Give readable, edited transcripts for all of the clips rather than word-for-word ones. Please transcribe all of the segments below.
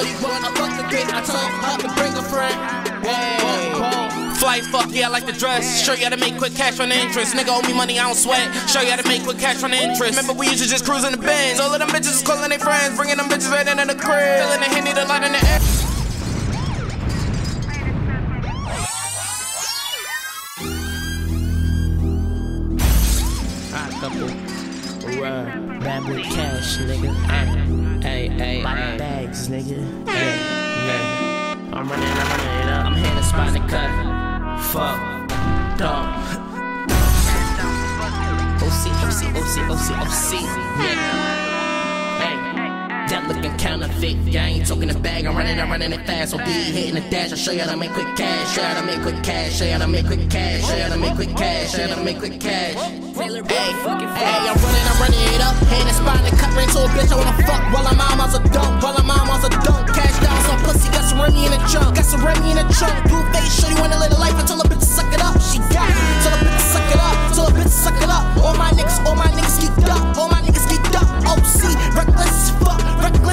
shorty wanna fuck again. I told her to bring a friend. Flight fuck, yeah, I like the dress. Show you how to make quick cash from the interest. Nigga owe me money, I don't sweat. Show you how to make quick cash from the interest. Remember we used to just cruise in the Benz. All of them bitches is calling their friends, bringing them bitches right into the crib. Feeling the Henny, the light in the air. Bad boy cash, nigga. Ay, bags, nigga. I'm running it up. I'm here to spot the cut. Fuck, dog. OC. Hey, that looking counterfeit. Yeah, I ain't talking the bag. I'm running it fast. So be hitting the dash. I'll show you how to make quick cash. Show you how to make quick cash. Show you how to make quick cash. Show you how to make quick cash. Show you how to make quick cash. Hey, I'm running it up. Hand and spine and cut right to a bitch I wanna fuck. While I'm on a dunk. Cash down some pussy, got some Remy in the trunk. Blue face, show you wanna live a life until a bitch suck it up. She got it, till a bitch suck it up. All my niggas geeked up. OC, reckless fuck.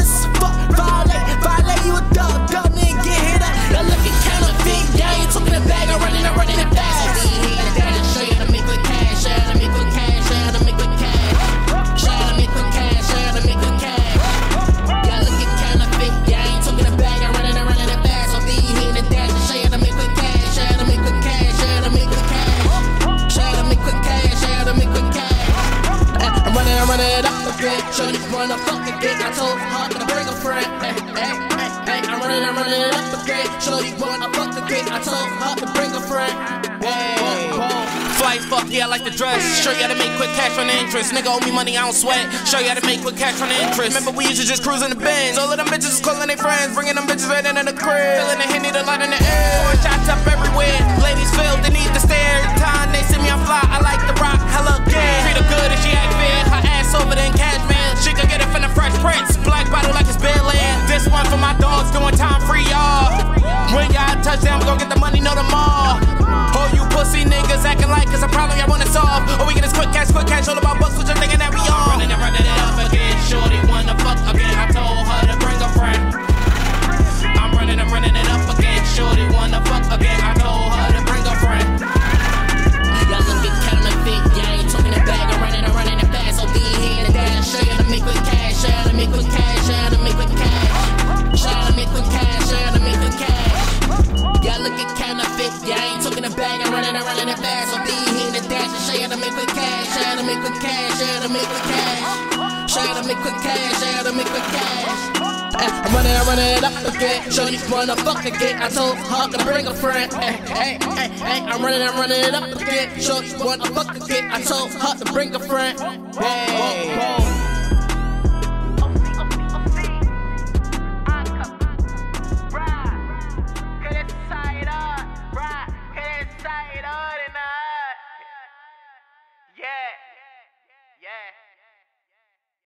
Violate, you a dub nigga, get hit up. Y'all looking counterfeit, yeah, you talking the bag. I'm running it fast. Show you how to make quick cash. Show you how to make quick cash. Show you how to make quick cash. Show you how to make quick cash. Show you how to make quick cash. Y'all looking counterfeit, yeah, I ain't talking the bag. I'm running it fast. So be hitting the dash. Show you how to make quick cash. Show you how to make quick cash. Show you how to make quick cash. Show you how to make quick cash. Show you how to make quick cash. I'm running it up a bit. Shorty wanna fuck again. I told her to bring a friend. I'm running it up a bit. Shorty wanna fuck again. I told her to bring a friend. Flight fuck, yeah, I like the dress. Show you how to make quick cash from the interest. Nigga owe me money, I don't sweat. Show you how to make quick cash from the interest. Remember we used to just cruise in the Benz. All of them bitches is calling their friends, bringing them bitches right into the crib. Feeling the Henny, the light in the air. Shots up everywhere. Ladies feel the need to stare. Every time they see me I fly, I like the rock hella again. Treat her good and she act fair. Her ass over there in Cashman. She could get it from the Fresh Prince. Black bottle like it's Bel Air. This one for my dogs doing time free, y'all. When y'all touchdown, we gon' get the money, know them all. Oh, you pussy niggas acting like it's a problem y'all wanna solve. Or we get this quick cash, all about bucks, what you thinking that we on? Running it up again, shorty wanna fuck again. I told her to bring a friend. I'm running it up again, shorty wanna fuck again. I told her to bring a friend. Y'all looking counterfeit, yeah, I ain't talking the bag. I'm running it fast, so be here and dash. Show you how to make quick cash, show you how to make quick cash, show you how to make quick cash. Show you how to make quick cash, show you how to make quick cash. Y'all looking counterfeit, yeah, I ain't talking the bag. I'm running it fast, so be here and dash. Show you how to make quick cash, show you how to make quick cash, show you how to make quick cash. Show you how to make quick cash, show you how to make quick cash. I'm running it up again. Shorty wanna fuck again. I told her to bring a friend. I'm running it up again. Shorty wanna fuck again. I told her to bring a friend.